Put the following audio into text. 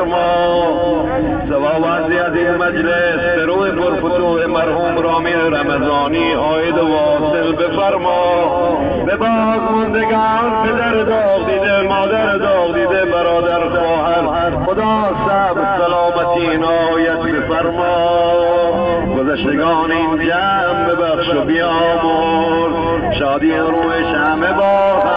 بفرما. سواوزی از این مجلس به روی پرفتوح مرحوم رامین رمضانی عاید واصل بفرما. به باز موندگان پدر داغ دیده، مادر داغ دیده، برادر خواهر، خدا صبر سلامتی عنایت بفرما. گذشتگان این جمع ببخش و بیامرز، شادی روی شمع با